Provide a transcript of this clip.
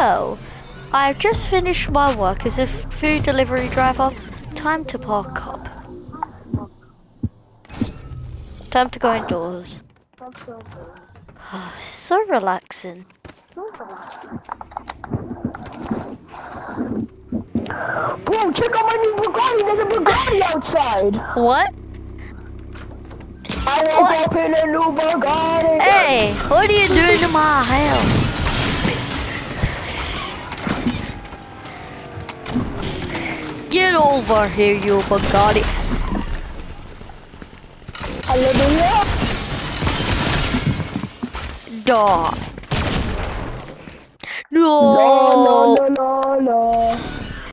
Hello, I've just finished my work as a food delivery driver. Time to park up. Time to go indoors. So relaxing. Bro, check out my new Bugatti. There's a Bugatti outside. What? I woke up in a new Bugatti. Hey, what are you doing to my house? Get over here, you Bugatti. Hallelujah. Die. No. No, no, no, no, no.